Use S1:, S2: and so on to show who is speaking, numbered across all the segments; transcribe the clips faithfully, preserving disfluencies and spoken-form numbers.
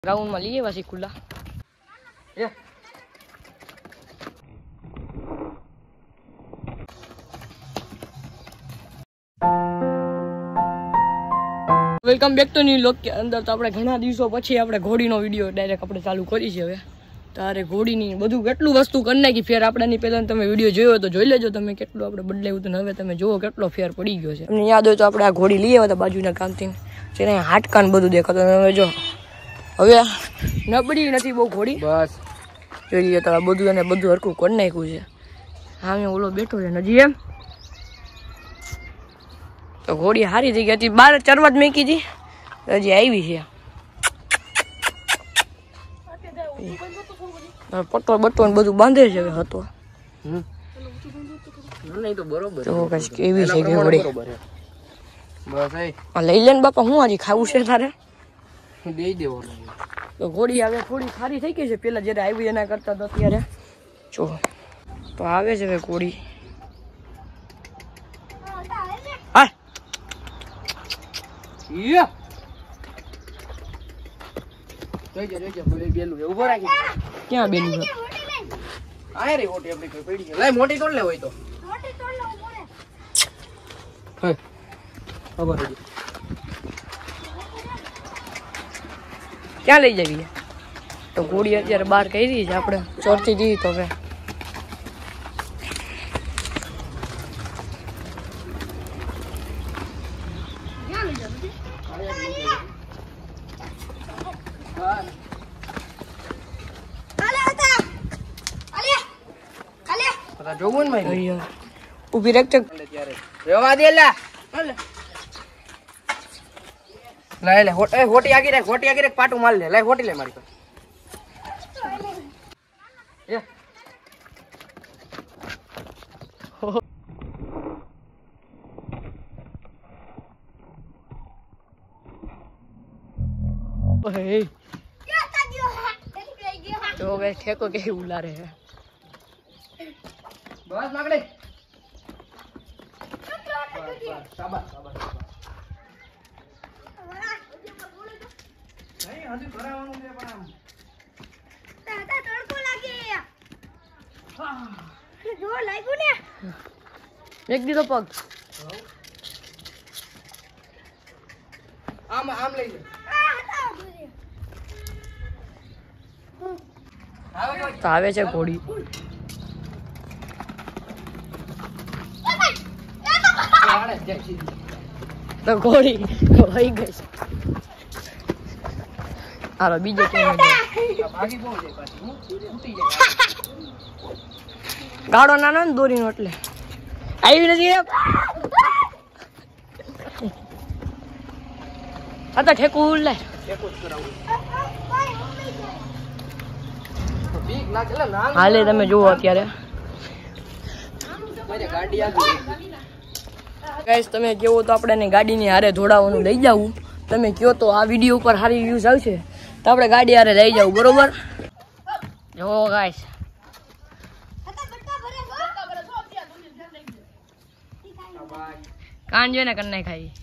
S1: ground में लिए वैसे खुला वेलकम बैक टू न्यू लोक के अंदर तो આપણે ઘણા દિવસો પછી આપણે ઘોડીનો વિડિયો ડાયરેક્ટ આપણે ચાલુ કરી છે હવે તારે ઘોડીની બધું કેટલું વસ્તુ કરી નાખી ફેર આપડાની પહેલા તમે વિડિયો જોયો તો જોઈ લેજો તમે કેટલું આપણે બદલાયું તો હવે તમે જોવો કેટલો ફેર પડી ગયો છે તમને યાદ હોય તો આપણે આ ઘોડી લઈ આવ્યા હતા બાજુના કામથી જેને હાટકાન બધું દેખાતો હવે જો હવે નબળી નથી બહુ ઘોડી બસ જોઈ લ્યો તો બધું એને બધું હરખું કરી નાખ્યું છે હા મે ઓલો બેઠો છે નજી એમ તો ઘોડી હારી થઈ ગઈ હતી બાર ચરવા જ મેકી હતી હજી આવી છે પટ્ટો બટ્ટો ને બધું બાંધે છે હવે હતો નહીં તો બરોબર તો કઈ કેવી છે કે ઘોડી બસ આ લઈ લે ને બાપા હું આજે ખાવું છે તારે દઈ દેવો તો ઘોડી હવે થોડી સારી થઈ ગઈ છે પેલા જ્યારે આવી એના કરતા તો અત્યારે જો તો આવે છે હવે ઘોડી હા યા જોઈ જા જોઈ જા બોલે બેલું છે ઉભો રાખી ક્યાં બેલું છે આય રે ઓટી આપણી કોઈ પડી છે લાય મોટી તોડ લે હોય તો મોટી તોડ લે ઉભો રે હે ઉભો રહી ક્યાં લઈ જાવી તો ઘોડી અત્યારે બહાર કરી છે આપણે ચોરથી જઈએ તો હવે જોવું ને ભાઈ ઉભી રાખ ત્યારે રેવા દે લા લે લે હોટ એ હોટી આગી રાખ હોટી આગી રાખ પાટું માર લે લે હોટી લે મારી પાસે એ ઓહે તો વે ઠેકો કે ઉલારે હે બસ લાગડે શાબાશ શાબાશ નહીં હજી ભરાવાનું છે પણ આમ દાદા તડકો લાગે હા જો લાગ્યું ને એક દીધો પગ આમ આમ લઈ લે તો આવે છે ઘોડી તો ઘોડી વહી ગઈ છે હાલો બીજે કેમ ગાડો નાનો ને દોરીનો એટલે આવી નથી આ તો ઠેકું લે હાલે તમે જુઓ અત્યારે ગાઈસ તમે કેવો તો આપણે ગાડીની હારે જોડાવાનું લઈ જવું તમે કયો તો આ વિડીયો ઉપર સારી વ્યૂઝ આવશે તો આપણે ગાડી હારે લઈ જવું બરોબર જો ગાઈસ કાન જોઈને કન્ને ખાઈ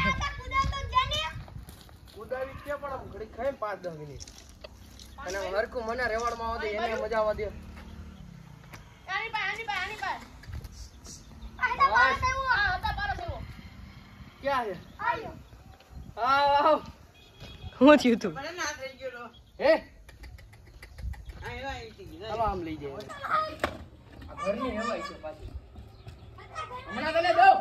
S1: અને હરકું મને રેવાડમાં આવે એને મજા આવે દે આની પા આની પા આની પા આયડા પાર દેવો આ હતા પાર દેવો ક્યાં છે આયો આવ આવ હું થયું તું મને ના થઈ ગયો હે આય આય તી ચાલો આમ લઈ જાય આ ઘરની હવાઈ છે પાછી હમણાં તને દો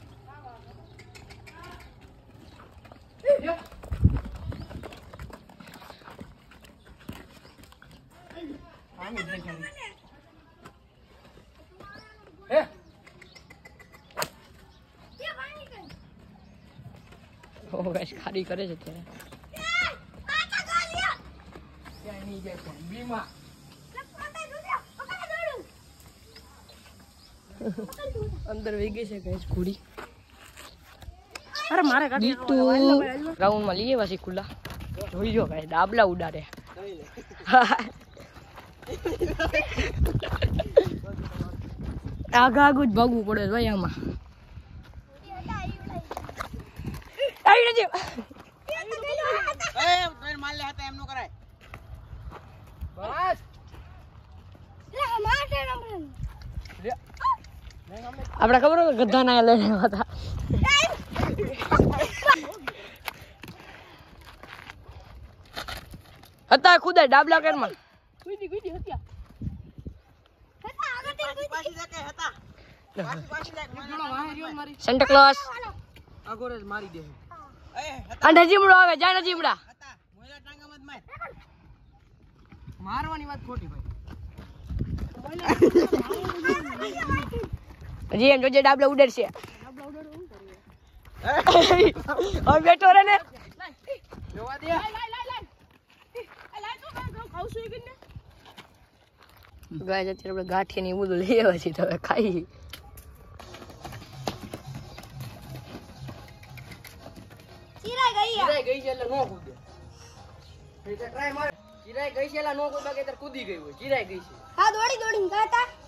S1: ખાલી કરે છે અંદર વહી ગઈ છે ગેસ ઘોડી અરે મારે ગ્રાઉન્ડ માં લઈએ પછી ખુલ્લા જોઈ જો ગાય ડાબલા ઉડાડે આગા આગું જ ભાગવું પડે ભાઈ આમાં આવી નથી
S2: ને માલ લે હતા એમ નો કરાય
S1: બસ
S3: લે માથે નંબર
S1: લે આપણે ખબર હોય ગધા ના લઈને હતા હતા ખુદા ડાબલા કરમાં કુઈદી કુઈદી હતા
S3: હતા આગળ
S2: પાછી પાછી જા કે હતા પાછી પાછી જા
S1: ઘણો વાહે રહ્યો મારી સેન્ટા ક્લોઝ આગોરે જ મારી દે
S2: એ હતા
S1: અંડા જીમડો આવે જાને જીમડા
S2: હતા મોયલા ટાંગા મત માર
S1: મારવાની વાત ખોટી ભાઈ હજી એમ જોજે ડાબલા ઉડેરશે ડાબલા ઉડેર હું કરીએ હવે બેઠો રે ને
S2: જોવા દે
S1: ગાય અત્યારે આપણે ગાંઠી ની બધું લઈ આવ્યા છીએ તો હવે ખાઈ
S3: ચીરાઈ ગઈ
S1: ચિરાઈ ગઈ છે એટલે નો કૂદે ટ્રાય માર ચિરાઈ ગઈ છે એટલે નો કૂદવા કે તાર કૂદી ગઈ હોય ચિરાઈ ગઈ છે
S3: હા દોડી દોડીને ગાતા